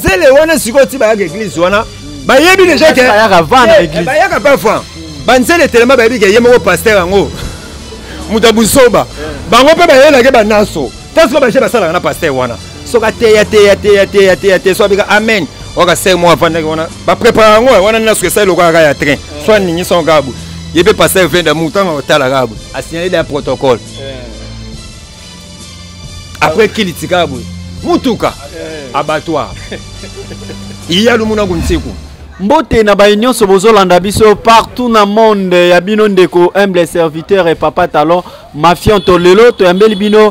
banzele wana sikoti ba église wana ba yebi déjà que ba yaka parfois banzele tellement ba yebi que yemo pasteur ngo mutabusoba bango pe ba yela ke banaso taso ba je ba sala na pasteur wana soka te so bika amen oka se mo avanda wana ba prépare ngo wana na ce ça le quoi ya train soit ninyi son gabu yebe pasteur vient de mouton au tala gabu a signaler un protocole après qu'il tikabu mutuka abattoir il y a le muna kunsiku mbote na ba union sobozolanda biso partout na monde ya bino ndeko humble serviteur et papa talon mafion to lelo to yambeli bino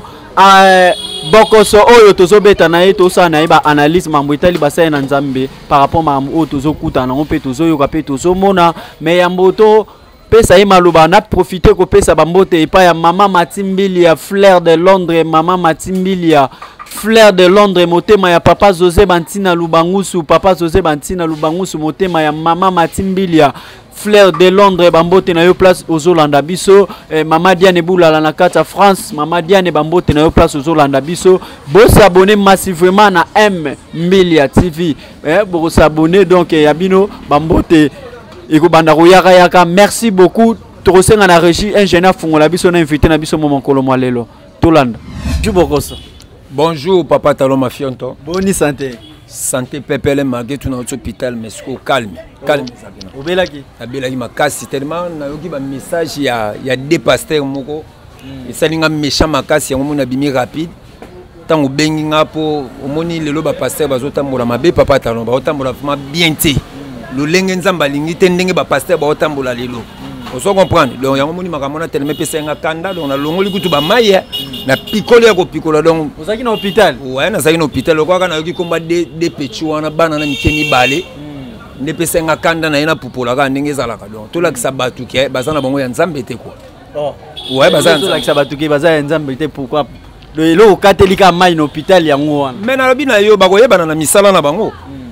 bokoso oyo tozobeta na ye tosala na ye ba analyse mambo etali basala na nzambe par rapport mambo oyo tozokutana ngo mpe tozoyoka mpe tozomona me yambo to pesa ye maloba na profiter ko pesa bambote epa ya mama Matimbili ya Fleur de Londres mama Matimbili ya Fleur de Londres motema ya papa José Bantina Lubangusu papa José Bantina Lubangusu motema ya mama Matimbili ya Fleur de Londres bambote na yo place ozolanda biso mama Diane Boulala na kata France mama Diane bambote na yo place ozolanda biso bo s'abonner massivement na M Milia TV bo s'abonner donc ya bino bambote eko banda royaka yaka merci beaucoup tokosenga na régie ingénieur fungola biso na invité na biso momo kolo mwalelo tolanda jubokoso. Bonjour papa Talon Mafionto. Bonne santé. Santé pepele malgré tout dans l'hôpital mais calme. Calme. Obelaki. Abelaki makasi tellement na yoki ba message ya deux pasteurs moko. Et ça linga méchant makasi yango mona bimi rapide. Tant au bengi nga po omoni lelo ba pasteur bazotambola mabe papa Talon ba otambola vraiment bien té. Le lenge nzamba lingi te ndenge ba pasteur ba otambola lelo. On se comprend. Donc yango moni makamona tellement pesa nga kanda donc na longoli kutu ba maye na picoler ko picoler donc ozaki na hôpital. Ouais na zaki na hôpital ko kana yoki komba de petit wana bana na mikeni balé. Ne pesa nga kanda na ina pupola ka ndenge ezalaka donc to la ki sabatu ke bazana bango ya nzambe te quoi. Oh. Ouais bazana to la ki sabatu ke bazana ya nzambe te pourquoi le katelika mai na hôpital yango wana. Mais na lobi na yo bakoyeba na misala na bango.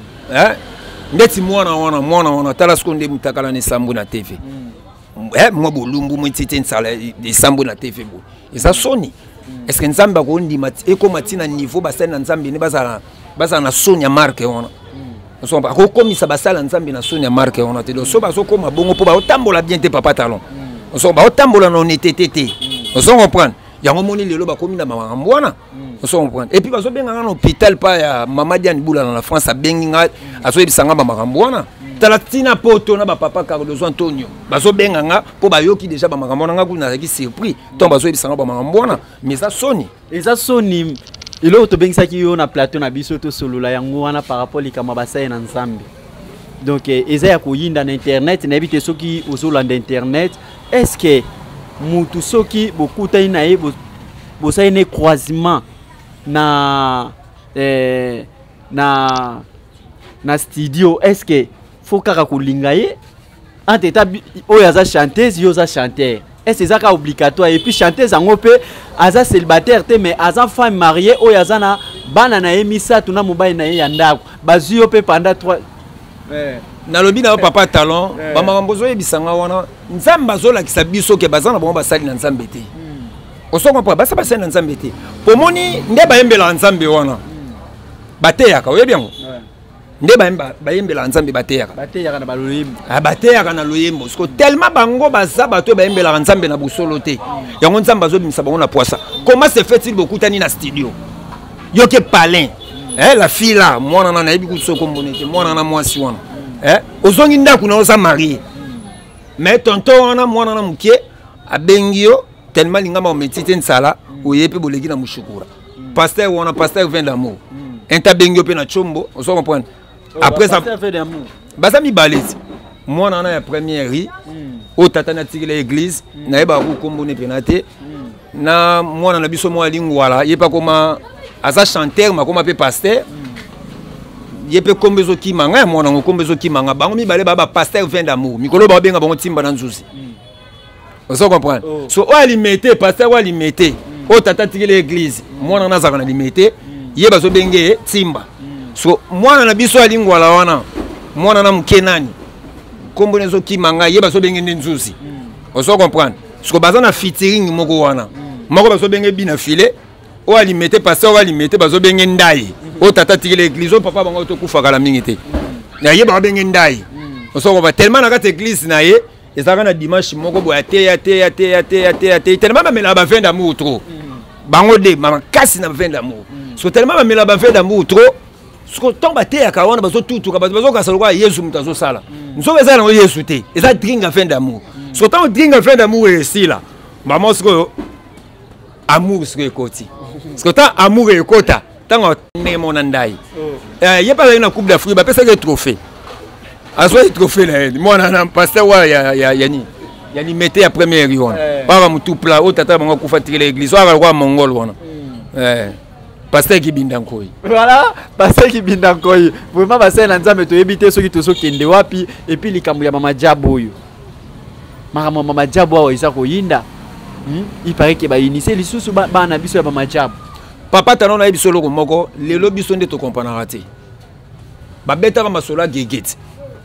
Ndeti mwana tala skonde mutakala ne sambu na TV. Moi bolumbu mwitite nsala de sambu na TV bo. Eza soni. Est-ce que nzamba ko ndima eko matina niveau basala na nzambe ne bazala na soni ya marque wana. On ba ko komisa basala nzambe na soni ya marque wana te do so baso koma bongo po ba otambola bien te papa Talon. On so ba otambola na honnêteté te. On se comprend. Yango moni lelo ba komi na makambo wana. On se comprend. Et puis baso benga na hôpital pa ya mama Diane Boulala na France a benga aso ebisanga makambo wana. Talatina poto na ba papa Carlos Antonio bazo benga nga po bayoki déjà ba makambo nga kuna zaki surpris to bazo ebisanga ba makambo wana mais ça soni eza soni ilo to bengisaki yo na plateau na biso to solola yango wana par rapport likama basaya na nzambe donc eza ya koyinda na internet na ebite soki ozolanda internet est-ce que mutu soki bokuta ina ye bosaya ne croisement na studio est-ce que faut kaka kolinga ye entre ta oyo aza chanteuse yo za chanteur est-ce que ça obligatoire et puis chanteuse ango pe aza célibataire te mais aza femme mariée oyo aza na bana na ye misatu na mobali na ye ya ndako bazwi yo pe pendant 3 na lobi na papa Talon ba makambo zo yebisanga wana nzambe azolakisa biso ke bazana bango basali na nzambe te osoko pa basa basali na nzambe te pomoni nde bayembela nzambe wana bateyaka oyebi yango nde bayembela nzambe bateyaka na baloyembo bateyaka na loyembo parce que tellement bango baza bato bayembela nzambe na busolo te yango nzambe azobimisa bango na poisa comment se fait-il beaucoup tani na studio yoke palin la fille là mwana na nayebi kuso kombonete mwana na mwasi wana ozongi ndaku na oza marié mais tonton wana mwana na mukie abengi yo tellement lingama ometite nsala oyepe boleki na mushukura pasteur wana pasteur vient d'amour enta bengi yo pe na chombo on se comprend. Après ça, basa mi balezi. Moi on a la première ri. Au tata na tiki l'église. Na eba ku kombo ne penate. Na moi on a biso moi lingwala. Yepa koma asa chanteur ma koma pe pasteur. Yepe kombezo ki manga moi on kombezo ki manga. Bango mi bale baba pasteur vient d'amour. Mikolo ba benga bango timba na nzuzi. On se comprend. So o alimete pasteur o alimete. Au tata tiki l'église. Moi on a za kana alimete. Yeba zo benge timba. So mwana na biso alingwala wana mwana na mkenani kombo nezo kimanga yeba so benge nzuzi oso comprendre so baza na featuring moko wana moko baso benge bina filet o alimete passer o alimete bazo benge ndaye o tata tiki l'église o papa bango to kufa kala mingi te na ye ba benge ndai on so va tellement na kata église na ye ezaka na dimanche moko boya te tellement ba mela ba fin d'amour trop bango de mama kasi na fin d'amour so tellement ba mela ba fin d'amour trop so tomba te ya kawana bazo tutu ka bazo ka salwa Yesu mutazo sala nso beza na Yesu te eza dringa fin d'amour so tant dringa fin d'amour ici là maman sko amour ce côté parce que tant amour et kota tant on mon andai y a pas une coupe d'Afrique ba pesa que trophée aso trophée là moi na pasteur wa ya ni metté à première rion pas mutu plat o tata bango ku fatire l'église wa kwa mongol wana pasteur qui bindankoi voilà pasteur qui bindankoi vraiment pasteur na nzambe to ebité soki to sokende wapi et puis likambo ya mama Diabo yo mama Diabo wa isa ko yinda. Il paraît que ba initié lisusu ba na biso ya ba majabu papa talon na biso loko moko lelo biso nde to comprendre raté ba beta ba masola gegeti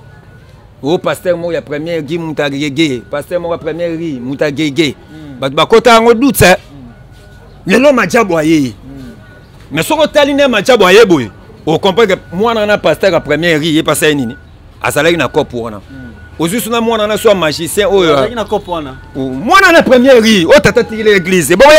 o pasteur mo ya première gi muta gege pasteur mo ya première ri muta gege ba kota ngo doute lelo majabu aye mais soko taline majabu aye boy o comprendre que moi na pasteur ya première ri e passer nini asalaki na kopo wana Ozusu na mwana na so magicien oyo. Na kopona. Mwana na première ri o tata tiki l'église. Bon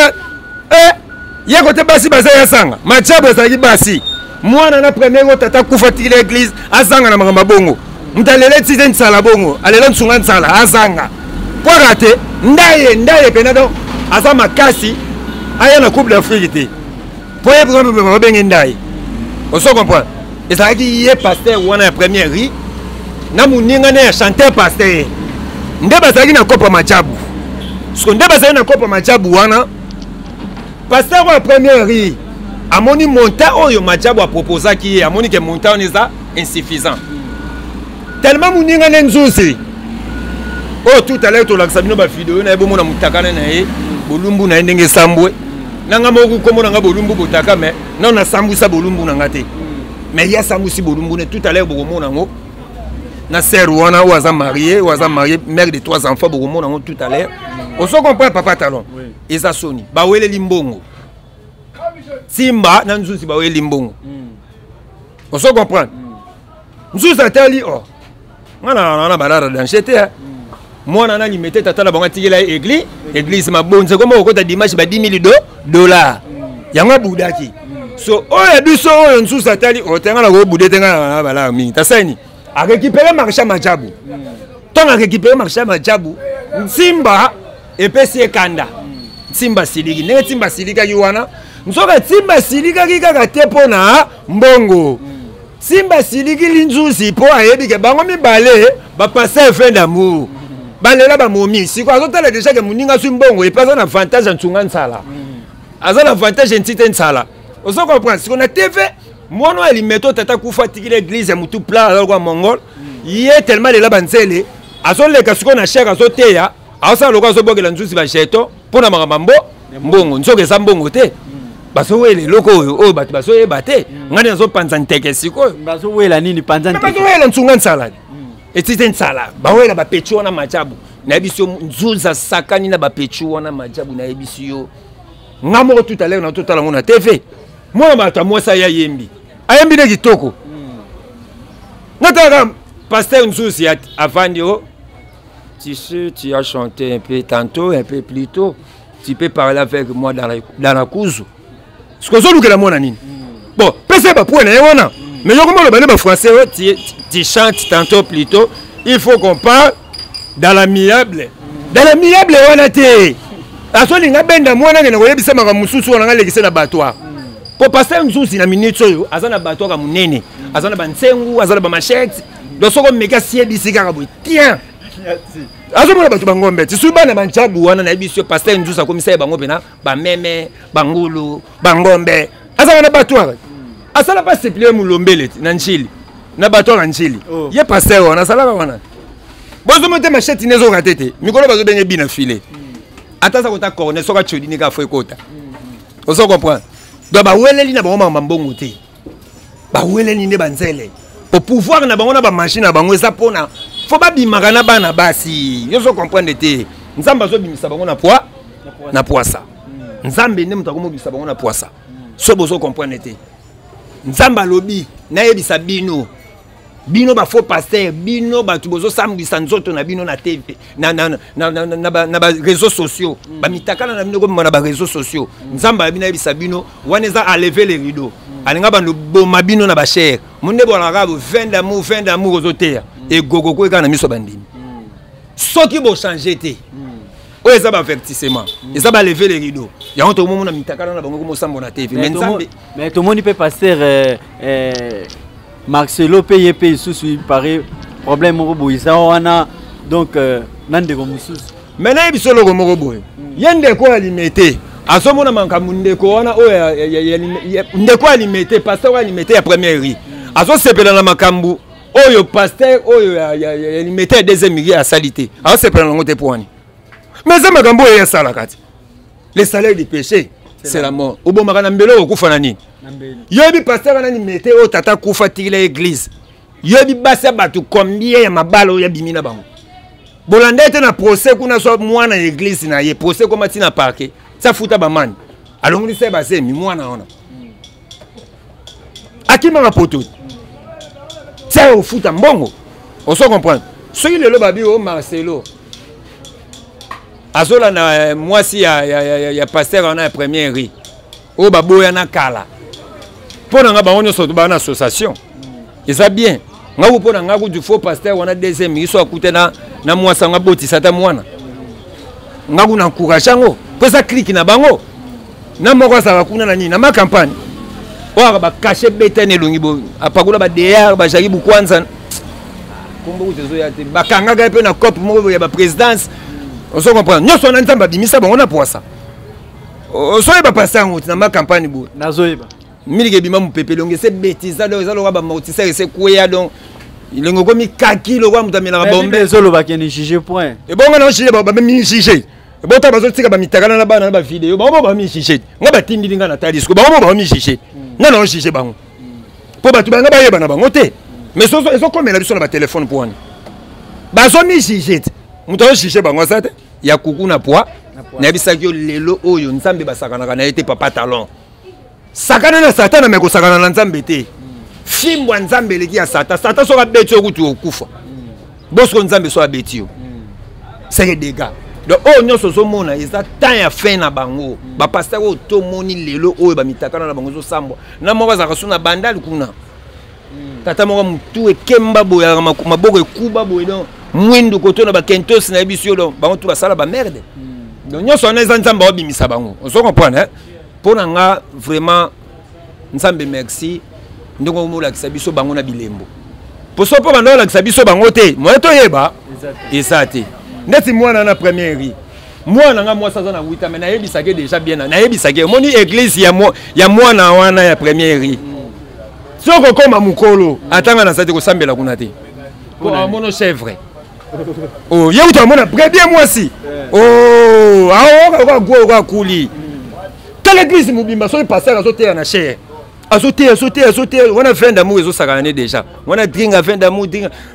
ya kote basi bazaya sanga. Machabu ezali basi. Mwana na première o tata kufa tiki l'église azanga na makamba bongo. Mtalele tize nsala bongo. Alela nsunga nsala azanga. Kwa rate ndaye penado aza makasi aya na coupe d'Afrique te. Poye pour bengi ndaye. On se comprend. Ezali ye pasteur wana na première ri. Na muninga ne chanteur pasteur nde bazali na kopa majabu so nde bazali na kopa majabu wana pasteur wa première ri amoni monta oyo majabu a proposa ki amoni ke monta on eza insuffisant tellement muninga ne nzuzi oh tout à l'heure to la sabino ba vidéo na ebomo na mutakana na ye bolumbu na ndenge sambwe nanga moku komo nanga bolumbu botaka mais non na sambu sa bolumbu nanga te mais ya sambu si bolumbu ne tout à l'heure bomo nango na sœur wana ou aza marié mère de 3 enfants beaucoup monde tout à l'heure on se comprend papa talon eza soni ba wele limbongo simba na nzusi ba wele limbongo on se comprend nzusi atali oh ngana balara danchete moi na ni metté tata la bango tikela église ma bonze comme au côté dimanche ba 10 000 dollars yango budaki so oya biso oyo nzusi atali o tenga na go budetenga na bala mingi tasani a récupérer marché majabu tant a récupérer marché majabu Simba et PC Kanda Simba siliki ne Simba silika yuana nsoka Simba silika kika tepona mbongo Simba siliki linzusi po ayebi ke bango mibale ba passer fin d'amour balela ba momi siko azotala déjà que muninga su mbongo et pas un avantage en tsunga nsala azana avantage en tite nsala on se comprend siko na TV moi non il metto tata kufa tiki l'église ya mutu plat alors quoi mongol il est tellement de la banzele aso le kasuko na cher aso teya asa lokwa so bokela nzusi ba cheto pona makambo mbongo nsoke sa mbongo te baso wele loko oyo batu baso yebate ngani aso panza nteke siko baso wela nini panza nteke baso wela nsunga nsala etite nsala ba wela ba pecho na majabu na biso nzuza sakani na ba pecho na majabu na biso ngamo tout à l'heure na tout à l'heure na TV moi mata moi ça ya yembi ayembi de kitoko nataka pasteur nzusi avandio tu sais tu as chanté un peu tantôt un peu plus tôt tu peux parler avec moi dans la cour ce que zo lukela mona nini bon pese ba point na yona mais yo comment le bale ba français tu chantes tantôt plus tôt il faut qu'on parle dans l'amiable wana te aso linga benda mwana ngena koyebisa maka mususu wana ngalekise na batwa po pasteur nzusi na minute oyo azana batwa ka munene azana bansengu azana ba machette do soko meka sie bisika ka boy tiens azo mona batu bangombe tisuba na banchabu wana na biso pasteur nzusi akomisa bango pena ba meme bangulu bangombe azana na batwa asala pas seplie mulombele na nchili na batwa na nchili ye pasteur wana sala wana bozo monte machette nezo ratete mikolo bazo benye bina filet atasa kota corne soka chodini ka fwe kota oso comprendre do ba weleli na bango mambongo te ba weleli ne banzele pour pouvoir na bango na ba machine na bango eza pona faut ba bimaka na bana basi yo so comprendre te nzamba zo bimisa bango na poisa nzambe ne mutako mo bimisa bango na poisa so bozo comprendre te nzamba lobi na yebisa bino bino ba faux pasteur bino ba tubozo sambisa nzoto na bino na TV na ba réseaux sociaux ba mitakana na bino ko na ba réseaux sociaux nzamba bina yebisa bino waneza a lever les rideaux alinga ba no boma bino na ba cher munde bo la rabo 20 d'amour aux auteurs et gogo ko kana miso bandini soki bo changer te o eza ba avertissement eza ba lever les rideaux ya on to mo na mitakana na bango ko mo sambo na TV mais tout le monde peut passer Marcelo paye sous paraît problème au ça on a donc nande ko mususu maintenant biso lo ko moko boy yende ko alimité azomona manka munde ko wana o ndeko alimité pasteur alimité ya première ri azo sepela na makambu oyo pasteur oyo ya alimité deuxième ri à salité azo sepela na ngote poani mais ça makambu ya sala kati le salaire du péché c'est la mort obomaka na mbelo okufa na nini yobi pasteur anani mete o tata kufa tikila église yobi basa batu combien ya mabalo ya bimina bango bolanda ete na procès kuna so mwana église na ye procès koma tina parquet ça futa ba mani alongoli se base mi mwana ona akima mapoto ça au futa mbongo on se comprend soki lelo babi o Marcelo azola na mwasi ya pasteur on a première ri o baboya na kala pour nga ba onyo soto ba na association et ça bien nga vous pour nga du faux pasteur on a deuxième ri so akute na mwasa nga botisa ta mwana nga kuna encourager ngo pesa click na bango na moko sa kuna na nini na ma campagne o ba cacher betene longi bo apakula ba DR ba jaribu kwanza kombo utezo ya te bakanga ga pe na cop moko ya ba présidence. On se comprend. Nous sommes en train de dire on a pour ça. On se pas passer en route dans ma campagne. Nazoeba. Mili bima mu pepe longue c'est bêtise ça donc ça le ba mautisa c'est quoi donc il ngo komi kaki le roi mutamela ba bombe ezolo ba keni juger point. Et bon on a juger ba mi juger. Et bon ta bazo tika ba mitakana na ba vidéo ba mi juger. Nga ba tindi nga na talisco ba mi juger. Nga na juger bango. Po ba tu ba nga ba yeba na bango te. Mais so comme la biso na ba téléphone pour ani. Ba zo mi juger. Muto juger bango ça te. Ya kuku na poa na bisaki yo lelo oyo nzambe basakana na ete papa talon sakana na satana me ko sakana na nzambe te fimbo nzambe leki ya sata so ka beti okutu okufa bosko nzambe so abeti yo c'est des gars donc o nyoso so mona eza temps ya fin na bango ba pasteur o to moni lelo oyo ba mitakana na bango zo sambo na moko za kasuna bandali kuna tata moko mutu ekemba boya maboko ekuba boye donc mwindu kotona ba kentos na bisio donc bango tu basala ba merde donc nyoso na nzamba obimisa bango on se comprend hein pour nga vraiment nzambe merci ndongo mo la kisabiso bango na bilembo pour so po bando la kisabiso bango te mo to yeba ezate ndeti mwana na première ri mwana nga mwasa za na 8 mais na yebisake déjà bien na yebisake moni église ya mwana wana ya première ri soko koma mukolo atanga na sate ko sambela kuna te pour mono chèvre. Oh, y'a où tu as très bien moi aussi. Oh, ah, on couli. Quelle église Moubimba sont passés à sauter en chair. À sauter. On a fait d'amour et ça a déjà. On a drink à fin d'amour.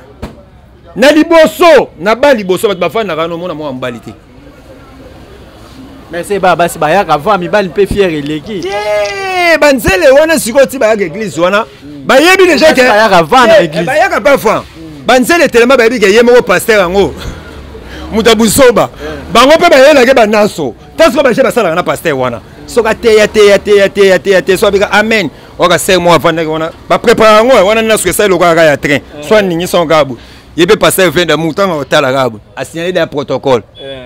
Na liboso, na ba liboso, ba fa na rano mona mo ambalité. Mais c'est baba si ba ya avant mi bal pe fier eleki. Eh, banzele wana sikoti ba ya église wana. Ba yebi déjà que ba ya avant na église. Ba ya ka pas fois. Banzele tellement baby ke yemo pasteur ngo mutabusoba bango pe ba yela ke banaso tasko ba je basala na pasteur wana soka te so bika amen oka ser mo avant wana ba préparer ngo wana na so ça le ka ya train so ningi son gabu yebe pasteur vient de mouton au tala gabu a signaler des protocoles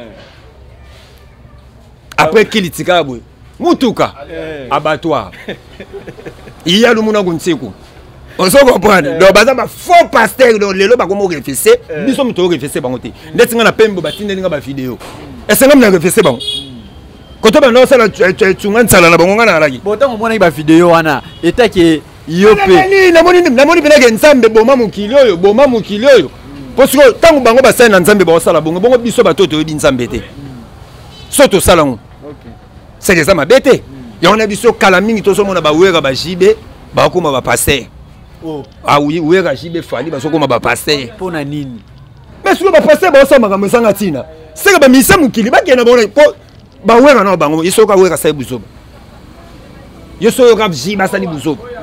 après kilitika boy mutuka abattoir il y a le muna guntsiku. On se comprend. Donc, bah, faux pasteur, donc, les lots, bah, comment réfléchir? Ils sont tous réfléchis, bah, on dit. N'est-ce qu'on a peine, bah, tu n'es pas vidéo. Et c'est comme la réfléchir, bah. Quand on a ça, tu as ça, là, bah, on a la vie. Pourtant, on a une vidéo, Anna. Et t'as qui yopé. La monnaie, bien ensemble, bon, mon kilo. Parce que tant que bango bassin ensemble, bah, ça, là, bon, bon, biso, bah, toi, tu es bien ensemble, bêté. Saute au salon. C'est des hommes bêtés. Et on a vu sur Calaming, tout le monde a bah, oué, bah, jibé, bah, comment va passer. Oh. Ah oui, où est Rachid Fali parce qu'on m'a passé. Pour Nanine. Mais si on va passer, bon, ça m'a mis en Atina. C'est que ma mission qui est qui est bon. Bah, ouais, non, bah, il faut qu'on ait ça, Bousso. Il faut qu'on ait ça, Bousso.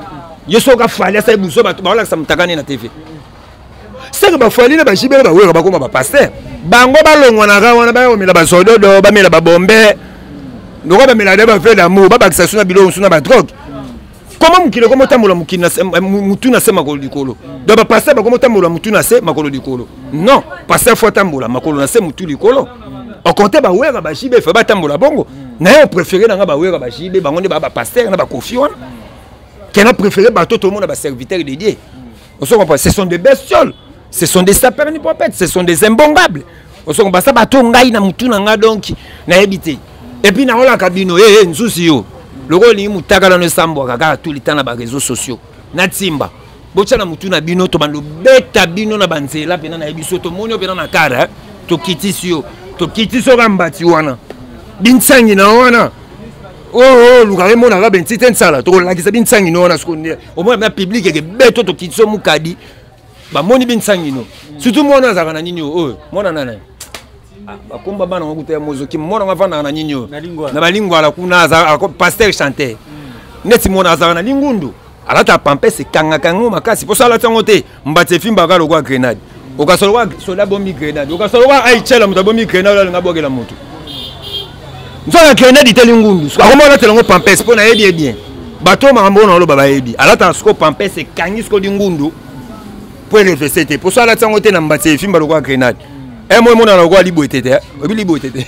yo soka fali ça buso ba ba la ça mutakane na TV c'est que ba fali na ba jibela ba wera ba koma ba pasteur bango ba longwa na ga wana ba omela ba sododo ba mela ba bombe ndoko ba mela ba fait d'amour ba ba kisa suna bilo suna ba drogue comment mukile comment tamola mukina mutu na se makolo dikolo do ba pasteur ba comment tamola mutu na se makolo dikolo non pasteur faut tamola makolo na se mutu dikolo au côté ba wera ba jibe fa ba tamola bongo na yo préféré na ba wera ba jibe bango ne ba pasteur na ba kofi wana qui a préféré bateau tout le monde a serviteur dédié. Ce sont des bestioles, ce sont des sapernipopètes, ce sont des imbongables. On se comprend ça bateau ngai na mutu na nga donc na habité. Et puis na ola kabino nsusi yo. Le rôle ni mutaka na no sambo kaka tout le temps na ba réseaux sociaux. Na timba. Bocha na mutu na bino to bando beta bino na banzela pena na biso to monyo pena na kara to kitisio gambati wana. Binsangi na wana. Oh, luka mo na ben titen sala to la kisa bin sangi no na skonde au moins na public ke beto to kitso mukadi ba moni bin sangi no surtout mo na zaka na nini oh mo na nana ba komba bana ngokuta ya mozoki mo na ngafana na nini na balingwa la kuna za pasteur chanter neti mo na zaka na lingundu alata pampese kanga kango makasi po sala tango te mbate fimba ka lokwa grenade okasolo sola bombi grenade okasolo aichela mutabombi grenade ngabogela mutu nzoka grenade itali ngundu akoma na telongo pampes pona yebi bien bato makambo na lo baba yebi alata sko pampes kangi sko di ngundu pour refesete pour ça la tango te na mbate fimba lokwa grenade moi mona lokwa libo etete obi libo etete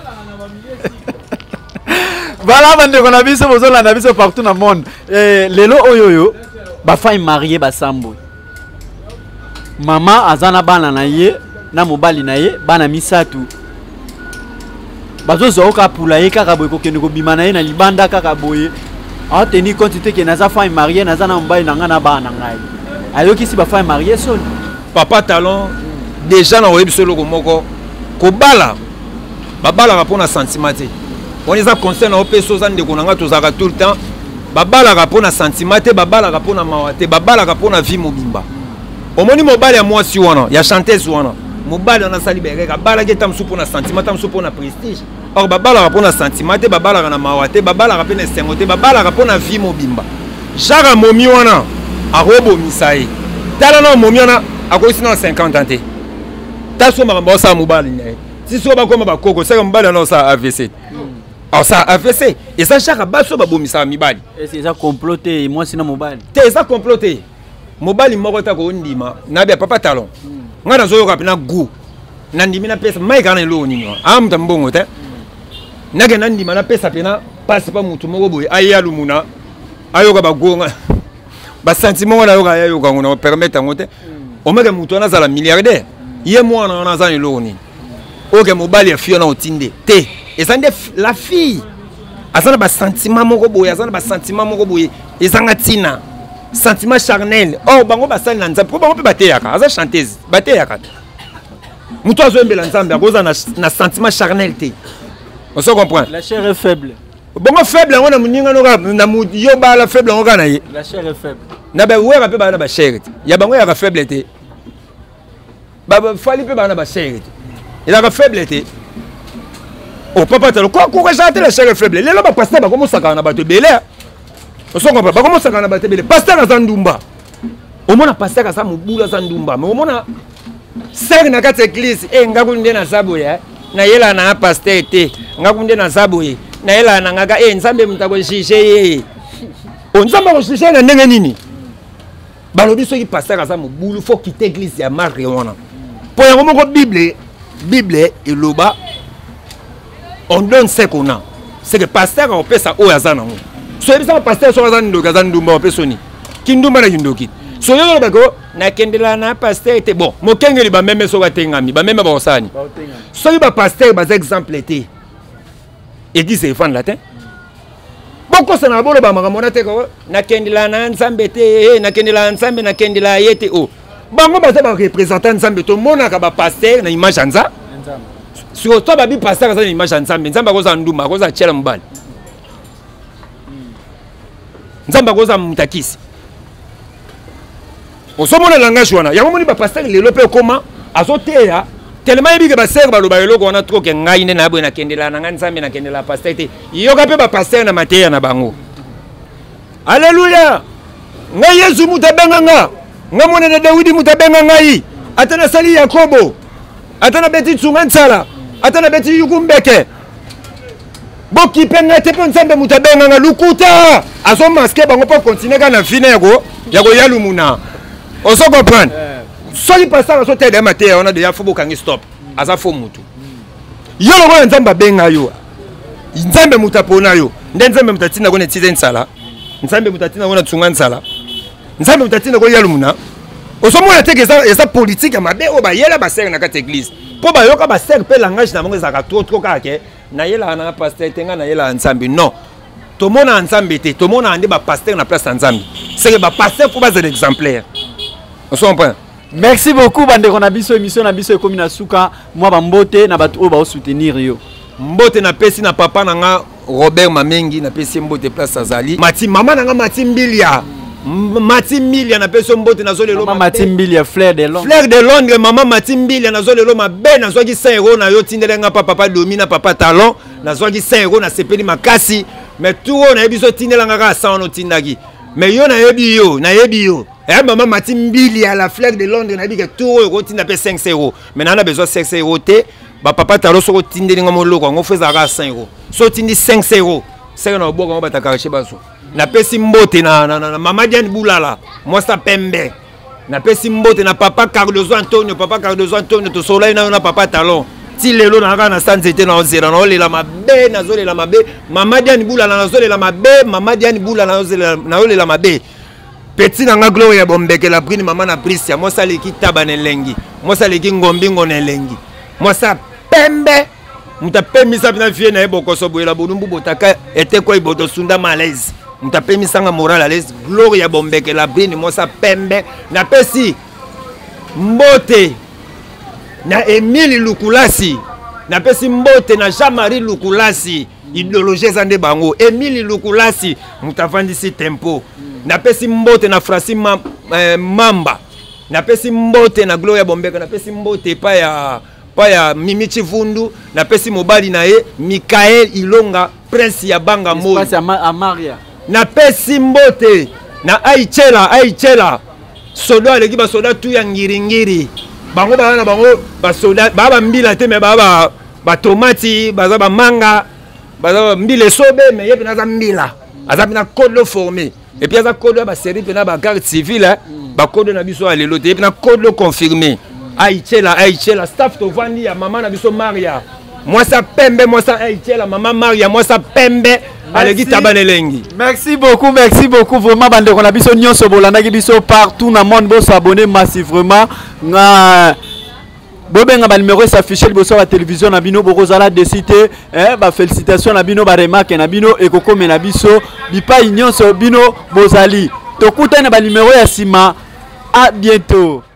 voilà bande kona biso bozola na biso partout na monde lelo oyoyo ba femme mariée ba sambo mama azana bana na ye na mobali na ye bana misatu bazozo oka pula ye kaka boye kokende kobima na ye na libanda kaka boye a teni compte te ke naza femme mariée naza na mobali na nga na bana ngai ayoki si ba femme mariée soni papa talon déjà na oyebi solo ko moko ko bala babala rapona sentiment te on les a conseillé na opeso za ndeko na nga tozaka tout le temps babala rapona sentiment te babala rapona mawate babala rapona vie mobimba omoni mobali ya mwasi wana ya chanteuse wana mobali na sali bereka bala ke tam supona sentiment tam supona prestige or babala rapona sentiment te babala na mawate babala rapena sengote babala rapona vie mobimba jara momi wana arobo misae tala na momi wana akoisi na 50 ans te taso makambo sa mobali nyae si so ba koma ba koko saka mobali na sa AVC alors ça AVC et ça chaka baso ba bomisa mibali et c'est ça comploté moi sina mobali te ça comploté mobali moko ta ko ndima na bia papa talon ngana zo yoka pina gu na ndimi na pesa mai kana lo nini am tambongo te na ke na ndima na pesa pina passe pas mutu moko boy aya lumuna ayoka ba gonga ba sentiment na yoka ayoka ngona permettre ngote o meke mutu na zala milliardaire ye moi na zani lo nini oke mobali ya fio na otinde te ezande la fille azana ba sentiment moko boye azana ba sentiment moko boye ezanga tina sentiment charnel oh bango basali na nzambe bango pe bateyaka aza chanteuse bateyaka muto azoembela nzambe akoza na sentiment charnel te on se comprend la chair est faible bongo faible ngona muninga no na yo ba la faible ngoka na ye la chair est faible na ba wera pe ba na ba chair ya bango ya ka faible te ba fali pe ba na ba chair te il a faible te oh papa talo quoi chanter la chair faible lelo ba pasteur ba komo saka na bato belé on se comprend ba komo saka na bato belé pasteur azandumba au mona pasteur asa mobula azandumba mais au mona ser na kati église ngakunde na saboya na yela na pasteur te ngakunde na saboye na yela na ngaka nzambe mutako shishe on nzambe ko shishe na ndenge nini balobi soki pasteur asa mobulu faut quitter église ya marque wana po yango moko Bible et loba on donne ce qu'on a c'est que pasteur on peut ça o yazana ngo so ebisa pasteur so yazana ndo gazana ndumba on peut soni kindumba na yindoki so yo ba ko na kendela na pasteur était bon mo kengeli ba meme so batengami ba meme ba osani so ba pasteur ba exemple était église e fan latin boko sana bolo ba makamona te ko na kendela na nzambe te na kendela nzambe na kendela yete o bango baza ba représentant nzambe to monaka ba pasteur na image nza sur toi babi pasteur na image nzambe nzambe akoza nduma akoza chela mbali nzambe akoza mutakisi osomona langage wana yango moni ba pasteur lelo pe koma azoteya tellement yebi ke ba sœur baloba eloko wana trop ke ngai ne na bo na kendela na nzambe na kendela pasteur te yoka pe ba pasteur na mateya na bango alléluia ngai Yesu mutabenga nga mwana na Daudi mutabenga ngai atana sali Yakobo atana beti tsunga nsala atana beti yukumbeke boki penga te nzambe mutabenga nga lukuta aso maske bango po continuer kana fineko yako yalumuna oso comprendre soki pasteur so tede maté on a déjà faut bokangi stop aza fo mutu yo lo nzambe benga yo nzambe mutapona yo nzambe mutatina kone tize nsala nzambe mutatina kona tsunga nsala nzambe mutatina ko yalumuna osomona te eza politique ya mabe o ba yela ba ser na kati église po ba yoka ba ser pe langage na bango ezaka trop kake na yela na pasteur tenga na yela nzambe non tomona nzambe te tomona ande ba pasteur na place nzambe c'est que ba pasteur faut ba être exemplaire on se comprend. Merci beaucoup bandeko na biso émission na biso ekomi na suka mwa ba mbote na batu o ba soutenir yo mbote na pesi na papa nanga Robert Mamengi na pesi mbote place azali mati mama nanga mati mbilia Mati Milia na peso mbote na zole lo mama Mati Milia Fleur de Londres mama Mati Milia na zole lo mabe na zoki 5 € na yo tindelenga papa Domina papa Talon na zoki 5 € na sepeli makasi mais tout na yebiso tindelanga ka 100 no tindaki mais yo na yebi yo mama Mati Milia la Fleur de Londres na bika tout € tinda pe 5 € mais na besoin 5 € te ba papa Talon so tindelenga moloko ngo feza ka 5 €. So tindi 5 €. C'est na boka ngo batakache baso. Na pesi mbote na mama Diane Boulala moi ça pembe na pesi mbote na papa Cardozo Antonio to soleil na papa Talon ti lelo na kana sanzete na ozela na olela mabe na zolela mabe mama Diane Boulala na zolela mabe mama Diane Boulala na olela mabe petit na nga Gloria Bombeke la prine mama na Priscia moi ça leki tabane lengi moi ça leki ngombingo na lengi moi ça pembe muta pemisa na vie na ebokoso boyela bonumbu botaka ete ko iboto sunda malaise mutape misanga moral à l'aise Gloria Bombeke la brine moi ça pembe na pesi mbote na Emile Lukulasi na pesi mbote na Jean-Marie Lukulasi idéologie zande bango Emile Lukulasi mutavandisi tempo na pesi mbote na Francine Mamba na pesi mbote na Gloria Bombeke na pesi mbote pa ya Mimi Chivundu na pesi mobali na ye Michael Ilonga prince ya Banga Mo Amaria na pesi mbote na aichela soda aleki ba soda tu ya ngiringiri bango bana bango ba soda baba mbila te me baba ba tomati baza ba manga baza mbile sobe me yepe na za mbila aza bina code formé et puis aza code ba série pena ba carte civile ba code na biso alelo te pena code confirmé aichela staff to vandi ya mama na biso Maria moi ça pembe moi ça aichela mama Maria moi ça pembe. Merci beaucoup vraiment bandeko na biso nyonso bolandaki biso partout na monde bo s'abonner massivement na bobenga ba numéro s'afficher liboso la télévision na bino bokozala de cité ba félicitations na bino ba remarque na bino ekokome na biso bipai nyonso bino bozali tokutana ba numéro ya sima à bientôt.